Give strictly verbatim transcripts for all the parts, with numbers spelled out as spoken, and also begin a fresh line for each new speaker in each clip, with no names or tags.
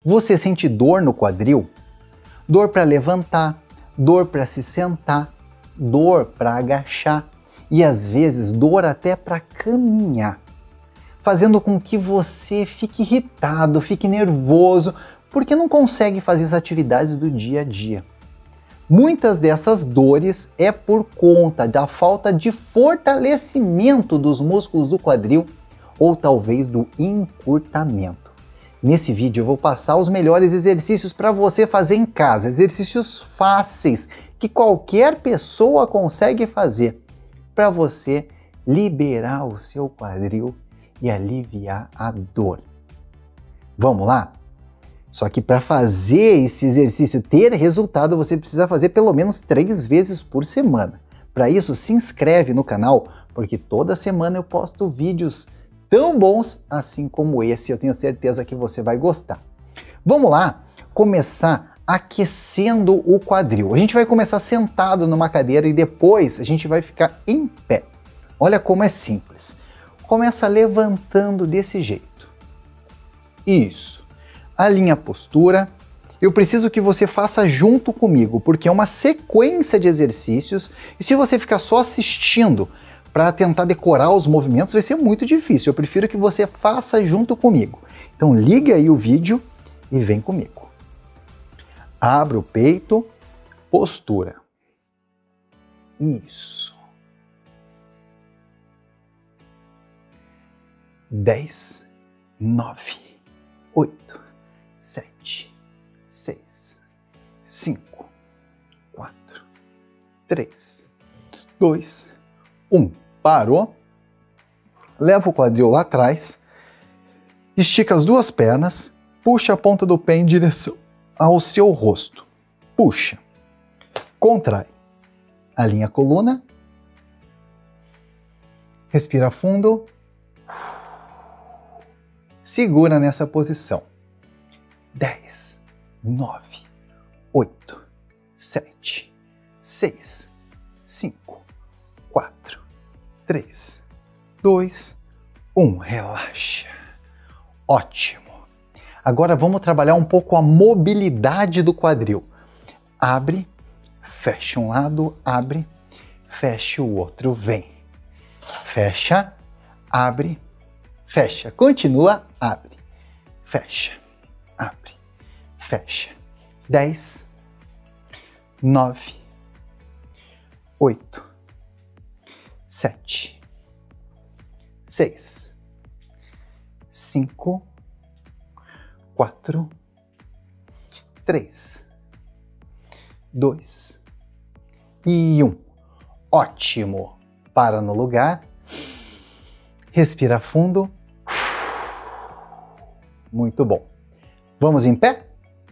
Você sente dor no quadril? Dor para levantar, dor para se sentar, dor para agachar e às vezes dor até para caminhar, fazendo com que você fique irritado, fique nervoso, porque não consegue fazer as atividades do dia a dia. Muitas dessas dores é por conta da falta de fortalecimento dos músculos do quadril ou talvez do encurtamento. Nesse vídeo eu vou passar os melhores exercícios para você fazer em casa, exercícios fáceis que qualquer pessoa consegue fazer para você liberar o seu quadril e aliviar a dor. Vamos lá? Só que para fazer esse exercício ter resultado, você precisa fazer pelo menos três vezes por semana. Para isso, se inscreve no canal, porque toda semana eu posto vídeos tão bons assim como esse. Eu tenho certeza que você vai gostar. Vamos lá começar aquecendo o quadril. A gente vai começar sentado numa cadeira e depois a gente vai ficar em pé. Olha como é simples. Começa levantando desse jeito. Isso. Alinha a postura. Eu preciso que você faça junto comigo, porque é uma sequência de exercícios e se você ficar só assistindo para tentar decorar os movimentos vai ser muito difícil. Eu prefiro que você faça junto comigo. Então liga aí o vídeo e vem comigo. Abra o peito, postura. Isso. Dez, nove, oito, sete, seis, cinco, quatro, três, dois, um. Parou. Leva o quadril lá atrás. Estica as duas pernas. Puxa a ponta do pé em direção ao seu rosto. Puxa. Contrai. Alinha a coluna. Respira fundo. Segura nessa posição. dez, nove, oito, sete, seis, cinco, quatro, três, dois, um. Relaxa. Ótimo. Agora vamos trabalhar um pouco a mobilidade do quadril. Abre, fecha um lado, abre, fecha o outro, vem. Fecha, abre, fecha. Continua, abre, fecha. Abre, fecha. Dez, nove, oito, sete, seis, cinco, quatro, três, dois e um. Ótimo. Para no lugar. Respira fundo. Muito bom. Vamos em pé?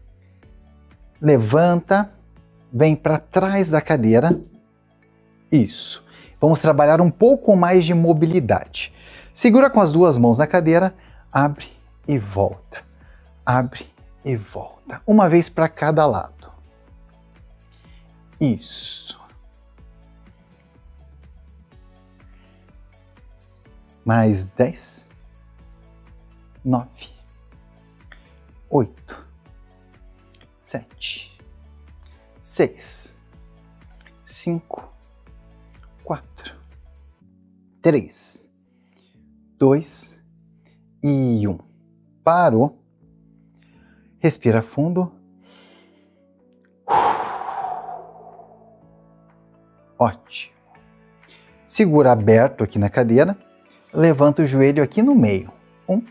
Levanta, vem para trás da cadeira. Isso. Vamos trabalhar um pouco mais de mobilidade. Segura com as duas mãos na cadeira, abre e volta. Abre e volta. Uma vez para cada lado. Isso. Mais dez, nove, oito, sete, seis, cinco, quatro, três, dois e um. Parou. Respira fundo. Ótimo. Segura aberto aqui na cadeira. Levanta o joelho aqui no meio. Um,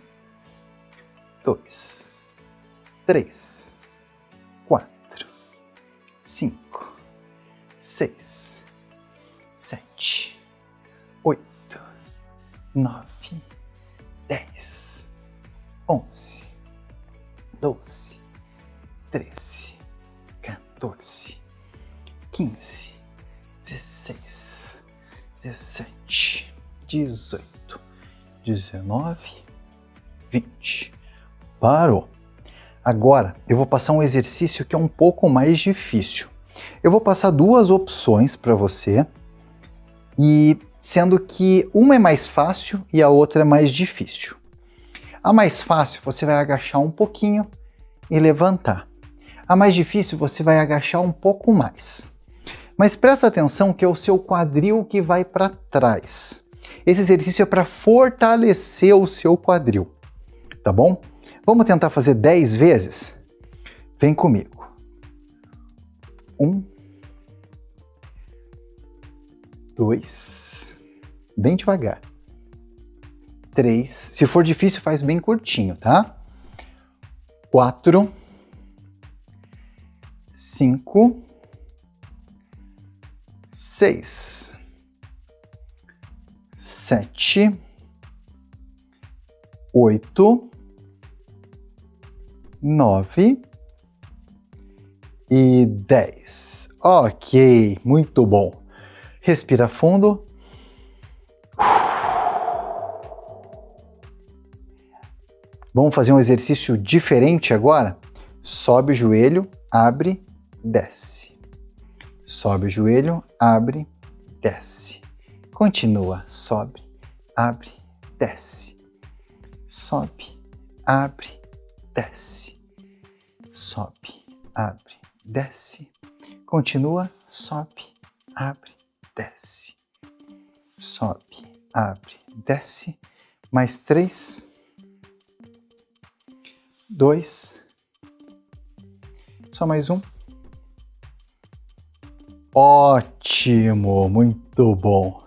dois, três, quatro, cinco, seis, sete, oito, nove, dez, onze, doze, treze, quatorze, quinze, dezesseis, dezessete, dezoito, dezenove, vinte. Parou. Agora eu vou passar um exercício que é um pouco mais difícil. Eu vou passar duas opções para você, e sendo que uma é mais fácil e a outra é mais difícil. A mais fácil, você vai agachar um pouquinho e levantar. A mais difícil você vai agachar um pouco mais. Mas presta atenção que é o seu quadril que vai para trás. Esse exercício é para fortalecer o seu quadril, tá bom? Vamos tentar fazer dez vezes? Vem comigo. Um, dois, bem devagar. Três, se for difícil faz bem curtinho, tá? Quatro, cinco, seis, sete, oito, nove e dez. Ok, muito bom. Respira fundo. Vamos fazer um exercício diferente agora? Sobe o joelho, abre, desce. Sobe o joelho, abre, desce. Continua, sobe, abre, desce. Sobe, abre, desce. Sobe, abre, desce. Continua, sobe, abre, desce. Sobe, abre, desce. Mais três. Dois. Só mais um. Ótimo, muito bom.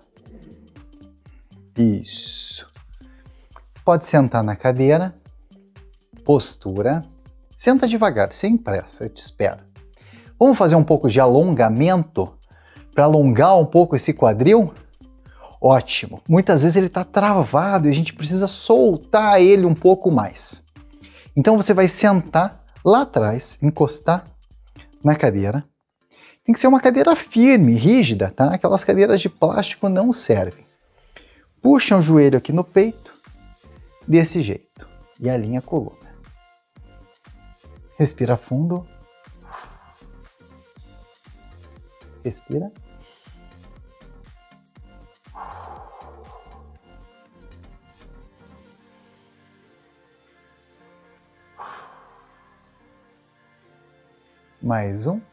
Isso. Pode sentar na cadeira. Postura. Senta devagar, sem pressa, eu te espero. Vamos fazer um pouco de alongamento para alongar um pouco esse quadril? Ótimo. Muitas vezes ele está travado e a gente precisa soltar ele um pouco mais. Então você vai sentar lá atrás, encostar na cadeira. Tem que ser uma cadeira firme, rígida, tá? Aquelas cadeiras de plástico não servem. Puxa o joelho aqui no peito, desse jeito, e alinha a coluna. Respira fundo. Respira. Mais um.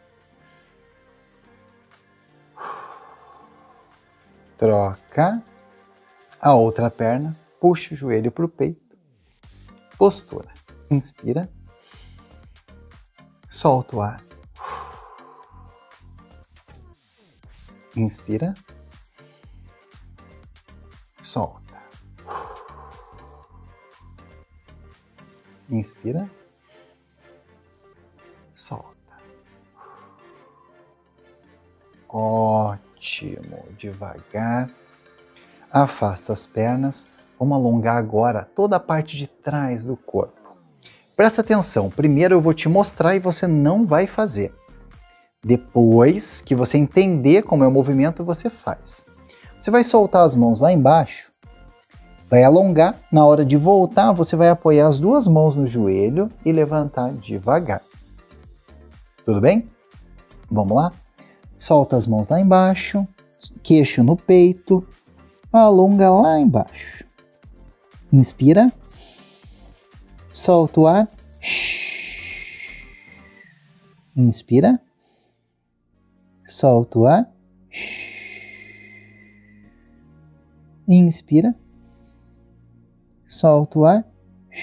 Troca. A outra perna. Puxa o joelho para o peito. Postura. Inspira. Solta o ar. Inspira. Solta. Inspira. Solta. Ótimo. Devagar. Afasta as pernas. Vamos alongar agora toda a parte de trás do corpo. Presta atenção. Primeiro eu vou te mostrar e você não vai fazer. Depois que você entender como é o movimento, você faz. Você vai soltar as mãos lá embaixo. Vai alongar. Na hora de voltar, você vai apoiar as duas mãos no joelho e levantar devagar. Tudo bem? Vamos lá? Solta as mãos lá embaixo, queixo no peito, alonga lá embaixo. Inspira, solta o ar, inspira, solta o ar, inspira, solta o ar,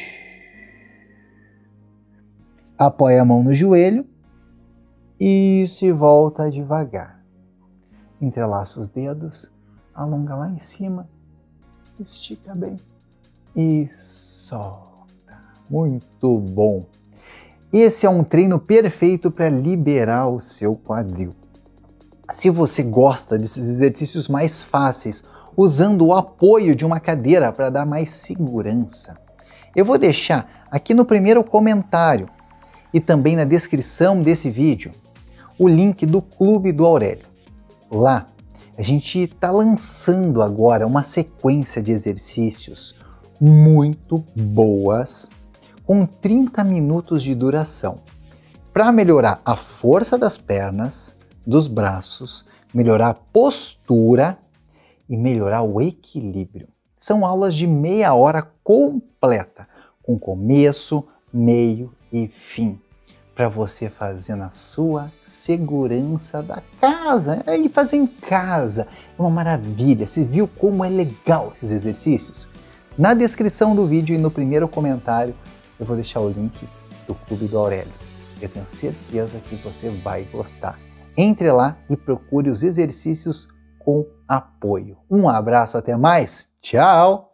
apoia a mão no joelho. Isso, e volta devagar. Entrelaça os dedos, alonga lá em cima, estica bem e solta. Muito bom! Esse é um treino perfeito para liberar o seu quadril. Se você gosta desses exercícios mais fáceis, usando o apoio de uma cadeira para dar mais segurança, eu vou deixar aqui no primeiro comentário e também na descrição desse vídeo o link do Clube do Aurélio. Lá, a gente está lançando agora uma sequência de exercícios muito boas, com trinta minutos de duração, para melhorar a força das pernas, dos braços, melhorar a postura e melhorar o equilíbrio. São aulas de meia hora completa, com começo, meio e fim, para você fazer na sua segurança da casa, é, e fazer em casa, é uma maravilha. Você viu como é legal esses exercícios? Na descrição do vídeo e no primeiro comentário eu vou deixar o link do Clube do Aurélio. Eu tenho certeza que você vai gostar. Entre lá e procure os exercícios com apoio. Um abraço, até mais, tchau!